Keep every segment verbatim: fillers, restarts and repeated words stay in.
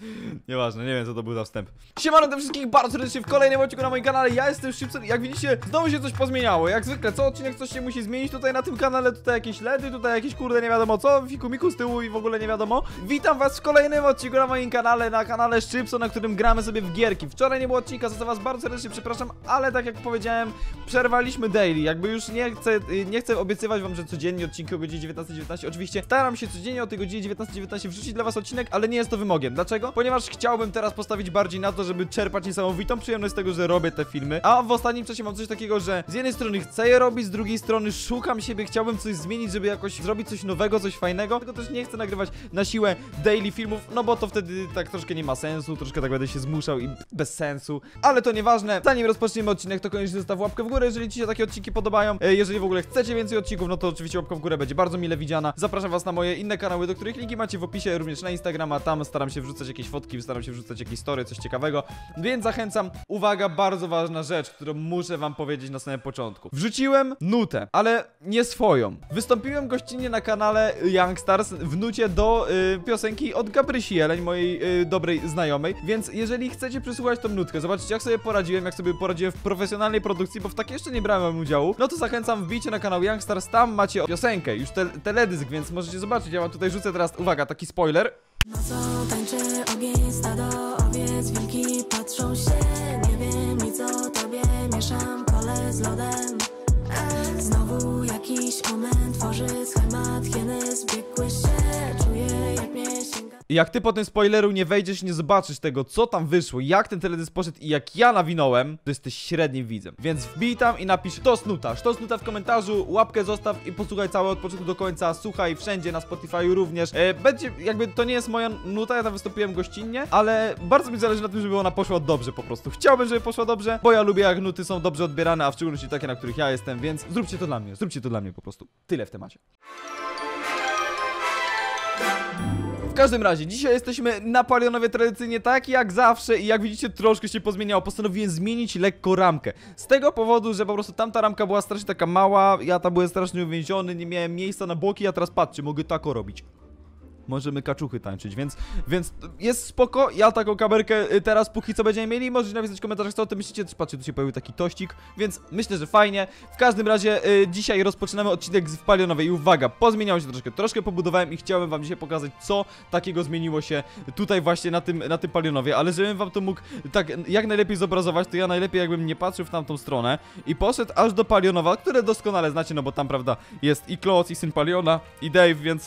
Nieważne, nie wiem co to był za wstęp. Siemano do wszystkich bardzo serdecznie w kolejnym odcinku na moim kanale. Ja jestem Szybson. Jak widzicie, znowu się coś pozmieniało. Jak zwykle, co odcinek coś się musi zmienić tutaj na tym kanale. Tutaj jakieś ledy, tutaj jakieś kurde nie wiadomo co, fikumiku z tyłu i w ogóle nie wiadomo. Witam was w kolejnym odcinku na moim kanale, na kanale Szybson, na którym gramy sobie w gierki. Wczoraj nie było odcinka, za co was bardzo serdecznie przepraszam, ale tak jak powiedziałem, przerwaliśmy daily. Jakby już nie chcę, nie chcę obiecywać wam, że codziennie odcinki o godzinie dziewiętnastej dziewiętnaście. Oczywiście staram się codziennie o tej godzinie dziewiętnastej dziewiętnaście wrzucić dla was odcinek, ale nie jest to wymogiem. Dlaczego? Ponieważ chciałbym teraz postawić bardziej na to, żeby czerpać niesamowitą przyjemność z tego, że robię te filmy. A w ostatnim czasie mam coś takiego, że z jednej strony chcę je robić, z drugiej strony szukam siebie, chciałbym coś zmienić, żeby jakoś zrobić coś nowego, coś fajnego. Tylko też nie chcę nagrywać na siłę daily filmów, no bo to wtedy tak troszkę nie ma sensu, troszkę tak będę się zmuszał i bez sensu. Ale to nieważne. Zanim rozpoczniemy odcinek, to koniecznie zostaw łapkę w górę, jeżeli ci się takie odcinki podobają. Jeżeli w ogóle chcecie więcej odcinków, no to oczywiście łapka w górę będzie bardzo mile widziana. Zapraszam was na moje inne kanały, do których linki macie w opisie, również na Instagrama. Tam staram się wrzucać jakieś fotki, staram się wrzucać jakieś story, coś ciekawego. Więc zachęcam. Uwaga, bardzo ważna rzecz, którą muszę wam powiedzieć na samym początku. Wrzuciłem nutę, ale nie swoją. Wystąpiłem gościnnie na kanale Youngstars w nucie do y, piosenki od Gabrysi Jeleń, mojej y, dobrej znajomej. Więc jeżeli chcecie przysłuchać tą nutkę, zobaczycie jak sobie poradziłem, jak sobie poradziłem w profesjonalnej produkcji, bo w takiej jeszcze nie brałem udziału, no to zachęcam, wbijcie na kanał Youngstars, tam macie piosenkę, już te, teledysk, więc możecie zobaczyć. Ja wam tutaj rzucę teraz, uwaga, taki spoiler. Nocą tańczy ogień, stado owiec, wilki patrzą się. Nie wiem nic o tobie, mieszam kole z lodem. E, znowu jakiś moment tworzy schemat, hieny zbiegły się. Czuję jak mnie sięga. I jak ty po tym spoileru nie wejdziesz, nie zobaczysz tego, co tam wyszło, jak ten teledysk poszedł i jak ja nawinąłem, to jesteś średnim widzem. Więc wbij tam i napisz sztos nuta, sztos nuta w komentarzu, łapkę zostaw i posłuchaj cały od początku do końca, słuchaj wszędzie, na Spotify również. E, będzie, jakby to nie jest moja nuta, ja tam wystąpiłem gościnnie, ale bardzo mi zależy na tym, żeby ona poszła dobrze po prostu. Chciałbym, żeby poszła dobrze, bo ja lubię jak nuty są dobrze odbierane, a w szczególności takie, na których ja jestem, więc zróbcie to dla mnie, zróbcie to dla mnie po prostu. Tyle w temacie. W każdym razie, dzisiaj jesteśmy na Palionowie tradycyjnie tak jak zawsze i jak widzicie troszkę się pozmieniało. Postanowiłem zmienić lekko ramkę. Z tego powodu, że po prostu tamta ramka była strasznie taka mała, ja tam byłem strasznie uwięziony, nie miałem miejsca na boki, a teraz patrzcie, mogę tako robić. Możemy kaczuchy tańczyć, więc, więc jest spoko. Ja taką kamerkę teraz póki co będziemy mieli. Możecie napisać w komentarzach, co o tym myślicie. Też patrzcie, tu się pojawił taki tościk, więc myślę, że fajnie. W każdym razie y, dzisiaj rozpoczynamy odcinek z Palionowej i uwaga, pozmieniało się troszkę, troszkę pobudowałem i chciałem wam dzisiaj pokazać, co takiego zmieniło się tutaj właśnie na tym, na tym Palionowie, ale żebym wam to mógł tak jak najlepiej zobrazować, to ja najlepiej jakbym nie patrzył w tamtą stronę i poszedł aż do Palionowa, które doskonale znacie, no bo tam prawda jest i Kloc, i syn Paliona, i Dave, więc...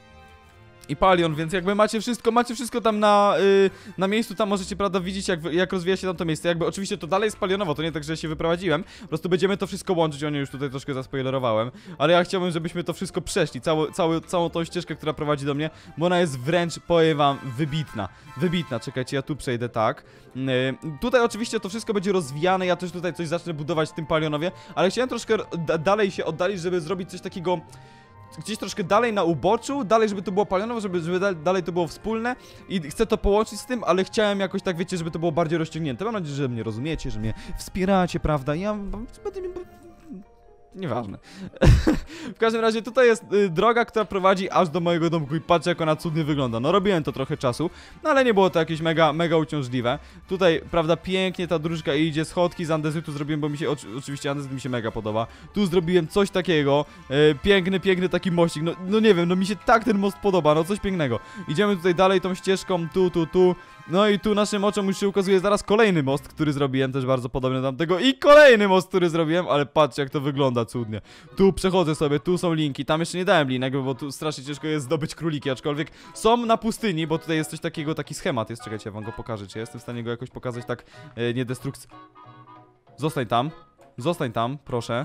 i Palion, więc jakby macie wszystko, macie wszystko tam na, yy, na miejscu, tam możecie, prawda, widzieć jak, jak rozwija się tam to miejsce. Jakby oczywiście to dalej jest Palionowo, to nie tak, że się wyprowadziłem. Po prostu będziemy to wszystko łączyć, o nie już tutaj troszkę zaspoilerowałem. Ale ja chciałbym, żebyśmy to wszystko przeszli, cały, cały, całą tą ścieżkę, która prowadzi do mnie, bo ona jest wręcz, powiem wam, wybitna. Wybitna, czekajcie, ja tu przejdę tak. Yy, tutaj oczywiście to wszystko będzie rozwijane, ja też tutaj coś zacznę budować w tym Palionowie, ale chciałem troszkę dalej się oddalić, żeby zrobić coś takiego... gdzieś troszkę dalej na uboczu, dalej żeby to było Palionowo, żeby, żeby dalej to było wspólne i chcę to połączyć z tym, ale chciałem jakoś tak, wiecie, żeby to było bardziej rozciągnięte. Mam nadzieję, że mnie rozumiecie, że mnie wspieracie, prawda? Ja będę... nieważne. W każdym razie tutaj jest y, droga, która prowadzi aż do mojego domku i patrzcie jak ona cudnie wygląda. No robiłem to trochę czasu, no ale nie było to jakieś mega, mega uciążliwe. Tutaj, prawda, pięknie ta dróżka idzie, schodki z andezytu zrobiłem, bo mi się, oczywiście andezyt mi się mega podoba. Tu zrobiłem coś takiego, y, piękny, piękny taki mościk, no, no nie wiem, no mi się tak ten most podoba, no coś pięknego. Idziemy tutaj dalej tą ścieżką, tu, tu, tu. No i tu naszym oczom już się ukazuje zaraz kolejny most, który zrobiłem, też bardzo podobny do tamtego. I kolejny most, który zrobiłem, ale patrzcie jak to wygląda cudnie. Tu przechodzę sobie, tu są linki, tam jeszcze nie dałem linek, bo tu strasznie ciężko jest zdobyć króliki, aczkolwiek są na pustyni, bo tutaj jest coś takiego, taki schemat jest, czekajcie, ja wam go pokażę, czy ja jestem w stanie go jakoś pokazać tak, e, nie destrukcji. Zostań tam, zostań tam, proszę.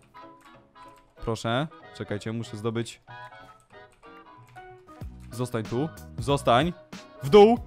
Proszę, czekajcie, muszę zdobyć. Zostań tu, zostań. W dół.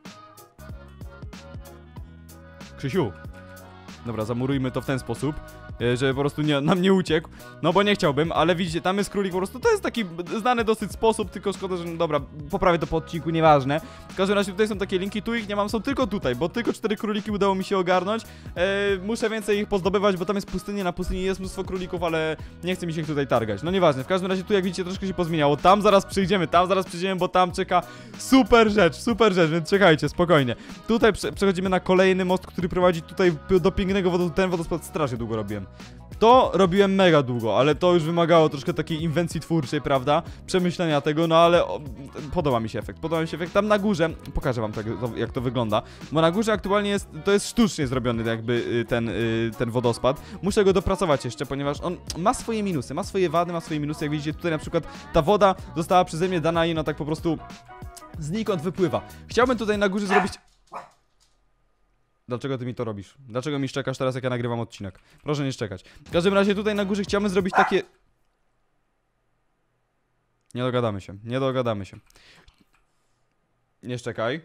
Krzysiu. Dobra, zamurujmy to w ten sposób. e, żeby po prostu nie, nam nie uciekł. No bo nie chciałbym, ale widzicie, tam jest królik po prostu, to jest taki znany dosyć sposób, tylko szkoda, że no dobra, poprawię to po odcinku, nieważne. W każdym razie tutaj są takie linki, tu ich nie mam, są tylko tutaj, bo tylko cztery króliki udało mi się ogarnąć. E, muszę więcej ich pozdobywać, bo tam jest pustynia, na pustyni jest mnóstwo królików, ale nie chce mi się ich tutaj targać. No nieważne, w każdym razie tu jak widzicie troszkę się pozmieniało, tam zaraz przyjdziemy, tam zaraz przyjdziemy, bo tam czeka super rzecz, super rzecz, więc czekajcie, spokojnie. Tutaj prze przechodzimy na kolejny most, który prowadzi tutaj do pięknego wodospadu. Ten wodospad strasznie długo robiłem. To robiłem mega długo, ale to już wymagało troszkę takiej inwencji twórczej, prawda? Przemyślenia tego, no ale o, podoba mi się efekt, podoba mi się efekt. Tam na górze, pokażę wam tak, to, jak to wygląda, bo na górze aktualnie jest, to jest sztucznie zrobiony jakby ten, ten wodospad. Muszę go dopracować jeszcze, ponieważ on ma swoje minusy, ma swoje wady, ma swoje minusy. Jak widzicie tutaj na przykład ta woda została przeze mnie dana i ona tak po prostu znikąd wypływa. Chciałbym tutaj na górze zrobić... Dlaczego ty mi to robisz? Dlaczego mi szczekasz teraz, jak ja nagrywam odcinek? Proszę nie szczekać. W każdym razie tutaj na górze chciałbym zrobić takie... Nie dogadamy się, nie dogadamy się. Nie szczekaj.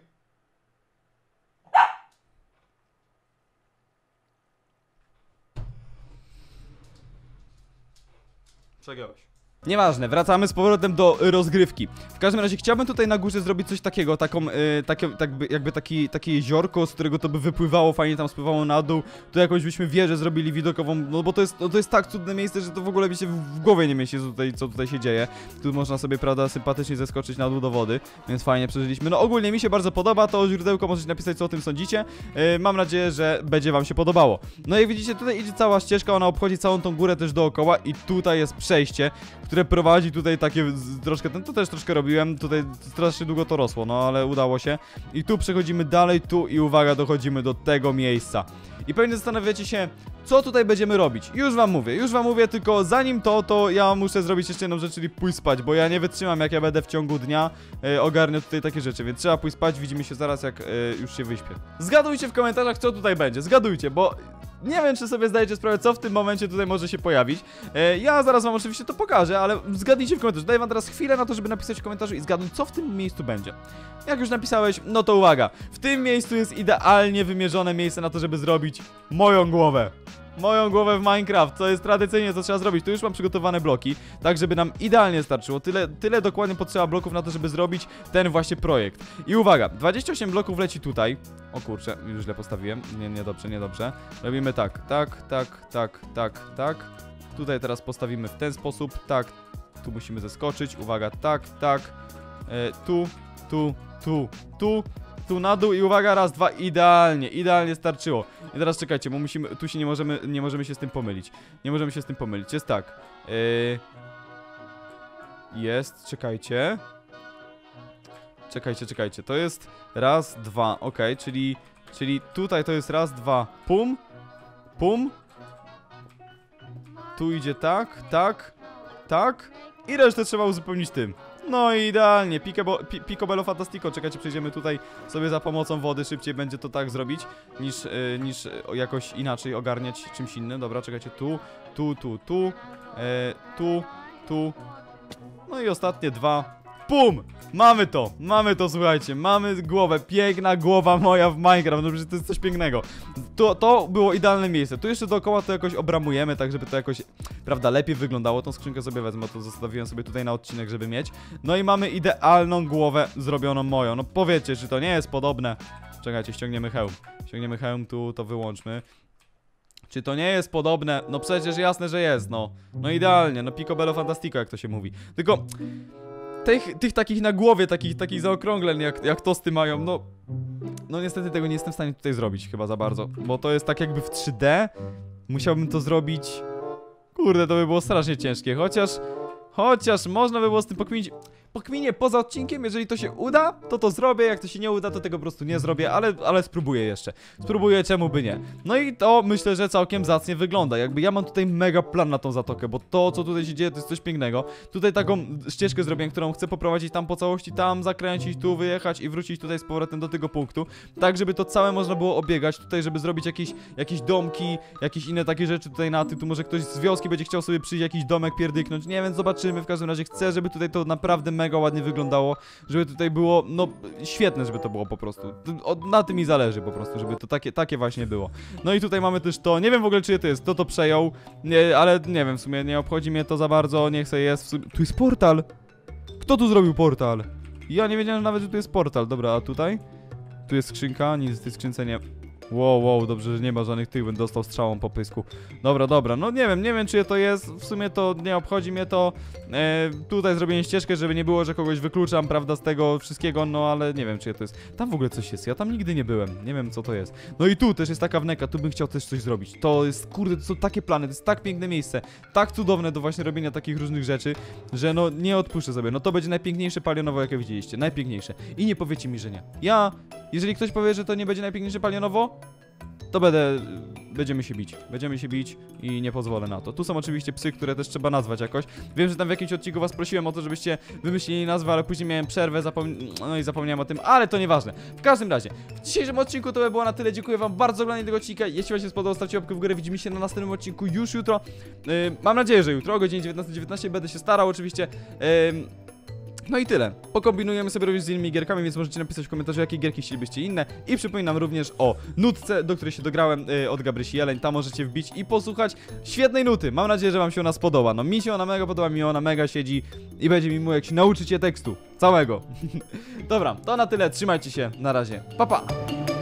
Przegiąłeś. Nieważne, wracamy z powrotem do rozgrywki. W każdym razie chciałbym tutaj na górze zrobić coś takiego, taką, yy, takie, tak by, jakby taki, takie jeziorko, z którego to by wypływało, fajnie tam spływało na dół. Tu jakąś byśmy wieżę zrobili widokową, no bo to jest, no to jest tak cudne miejsce, że to w ogóle mi się w głowie nie mieści, co tutaj, co tutaj się dzieje. Tu można sobie, prawda, sympatycznie zeskoczyć na dół do wody, więc fajnie przeżyliśmy. No ogólnie mi się bardzo podoba, to źródełko możecie napisać, co o tym sądzicie. Yy, mam nadzieję, że będzie wam się podobało. No i widzicie, tutaj idzie cała ścieżka, ona obchodzi całą tą górę też dookoła i tutaj jest przejście, które prowadzi tutaj takie z, troszkę, ten to też troszkę robiłem, tutaj strasznie długo to rosło, no ale udało się. I tu przechodzimy dalej, tu i uwaga, dochodzimy do tego miejsca. I pewnie zastanawiacie się, co tutaj będziemy robić. Już wam mówię, już wam mówię, tylko zanim to, to ja muszę zrobić jeszcze jedną rzecz, czyli pójść spać, bo ja nie wytrzymam, jak ja będę w ciągu dnia e, ogarniał tutaj takie rzeczy, więc trzeba pójść spać, widzimy się zaraz, jak e, już się wyśpię. Zgadujcie w komentarzach, co tutaj będzie, zgadujcie, bo... Nie wiem, czy sobie zdajecie sprawę, co w tym momencie tutaj może się pojawić. e, Ja zaraz wam oczywiście to pokażę, ale zgadnijcie w komentarzu. Daję wam teraz chwilę na to, żeby napisać w komentarzu i zgadnąć, co w tym miejscu będzie. Jak już napisałeś, no to uwaga. W tym miejscu jest idealnie wymierzone miejsce na to, żeby zrobić moją głowę. Moją głowę w Minecraft, co jest tradycyjnie, co trzeba zrobić. Tu już mam przygotowane bloki, tak żeby nam idealnie starczyło. Tyle, tyle dokładnie potrzeba bloków na to, żeby zrobić ten właśnie projekt. I uwaga, dwadzieścia osiem bloków leci tutaj. O kurczę, już źle postawiłem. Nie, niedobrze, niedobrze. Robimy tak, tak, tak, tak, tak, tak. Tutaj teraz postawimy w ten sposób, tak. Tu musimy zeskoczyć, uwaga, tak, tak. E, tu, tu, tu, tu. Tu na dół i uwaga, raz, dwa, idealnie, idealnie starczyło. I teraz czekajcie, bo musimy, tu się nie możemy, nie możemy się z tym pomylić. Nie możemy się z tym pomylić, jest tak. Yy... Jest, czekajcie. Czekajcie, czekajcie, to jest raz, dwa, ok, czyli, czyli tutaj to jest raz, dwa, pum, pum. Tu idzie tak, tak, tak i resztę trzeba uzupełnić tym. No i idealnie, Picobello Fantastico. Czekajcie, przejdziemy tutaj sobie za pomocą wody. Szybciej będzie to tak zrobić, niż, yy, niż yy, jakoś inaczej ogarniać czymś innym. Dobra, czekajcie, tu, tu, tu, tu, yy, tu, tu. No i ostatnie dwa. Pum! Mamy to, mamy to, słuchajcie, mamy głowę, piękna głowa moja w Minecraft, no przecież to jest coś pięknego. To, to było idealne miejsce, tu jeszcze dookoła to jakoś obramujemy, tak żeby to jakoś, prawda, lepiej wyglądało. Tą skrzynkę sobie wezmę, to zostawiłem sobie tutaj na odcinek, żeby mieć. No i mamy idealną głowę zrobioną moją, no powiedzcie, czy to nie jest podobne. Czekajcie, ściągniemy hełm, ściągniemy hełm, tu to wyłączmy. Czy to nie jest podobne? No przecież jasne, że jest, no. No idealnie, no Picobello Fantastico, jak to się mówi. Tylko... Tych, tych takich na głowie, takich, takich zaokrągleń, jak, jak tosty mają, no... No niestety tego nie jestem w stanie tutaj zrobić chyba za bardzo. Bo to jest tak jakby w trzy D. Musiałbym to zrobić... Kurde, to by było strasznie ciężkie, chociaż... Chociaż można by było z tym pokminić... Pokminię poza odcinkiem, jeżeli to się uda, to to zrobię, jak to się nie uda, to tego po prostu nie zrobię, ale, ale spróbuję jeszcze. Spróbuję, czemu by nie. No i to myślę, że całkiem zacnie wygląda. Jakby ja mam tutaj mega plan na tą zatokę, bo to, co tutaj się dzieje, to jest coś pięknego. Tutaj taką ścieżkę zrobiłem, którą chcę poprowadzić tam po całości, tam zakręcić, tu wyjechać i wrócić tutaj z powrotem do tego punktu. Tak, żeby to całe można było obiegać tutaj, żeby zrobić jakieś, jakieś domki, jakieś inne takie rzeczy tutaj na tym. Tu może ktoś z wioski będzie chciał sobie przyjść, jakiś domek pierdyknąć, nie wiem, zobaczymy. W każdym razie chcę, żeby tutaj to naprawdę mega mega ładnie wyglądało, żeby tutaj było, no, świetne, żeby to było po prostu. O, na tym mi zależy po prostu, żeby to takie, takie właśnie było. No i tutaj mamy też to, nie wiem w ogóle czy to jest, kto to przejął, nie, ale nie wiem, w sumie nie obchodzi mnie to za bardzo, niech sobie jest w sumie... Tu jest portal! Kto tu zrobił portal? Ja nie wiedziałem nawet, że tu jest portal. Dobra, a tutaj? Tu jest skrzynka, nic w tej skrzynce nie... Wow, wow, dobrze, że nie ma żadnych tych, bym dostał strzałą po pysku. Dobra, dobra, no nie wiem, nie wiem czyje to jest, w sumie to nie obchodzi mnie to. e, Tutaj zrobiłem ścieżkę, żeby nie było, że kogoś wykluczam, prawda, z tego wszystkiego, no ale nie wiem czyje to jest. Tam w ogóle coś jest, ja tam nigdy nie byłem, nie wiem co to jest. No i tu też jest taka wneka, tu bym chciał też coś zrobić. To jest, kurde, to są takie plany, to jest tak piękne miejsce, tak cudowne do właśnie robienia takich różnych rzeczy, że no nie odpuszczę sobie, no to będzie najpiękniejsze palionowo, jakie widzieliście, najpiękniejsze. I nie powiecie mi, że nie. Ja, jeżeli ktoś powie, że to nie będzie najpiękniejsze palionowo, to będę... Będziemy się bić. Będziemy się bić i nie pozwolę na to. Tu są oczywiście psy, które też trzeba nazwać jakoś. Wiem, że tam w jakimś odcinku was prosiłem o to, żebyście wymyślili nazwę, ale później miałem przerwę, zapom... no i zapomniałem o tym, ale to nieważne. W każdym razie, w dzisiejszym odcinku to by było na tyle. Dziękuję wam bardzo za oglądanie tego odcinka. Jeśli wam się spodobał, stawcie łapkę w górę. Widzimy się na następnym odcinku już jutro. Yy, mam nadzieję, że jutro o godzinie dziewiętnastej dziewiętnaście będę się starał oczywiście. Yy, No i tyle. Pokombinujemy sobie również z innymi gierkami, więc możecie napisać w komentarzu, jakie gierki chcielibyście inne. I przypominam również o nutce, do której się dograłem yy, od Gabrysi Jeleń. Tam możecie wbić i posłuchać świetnej nuty. Mam nadzieję, że wam się ona spodoba. No mi się ona mega podoba, mi ona mega siedzi i będzie mi miło, jak się nauczycie tekstu. Całego. Dobra, to na tyle. Trzymajcie się. Na razie. Pa, pa!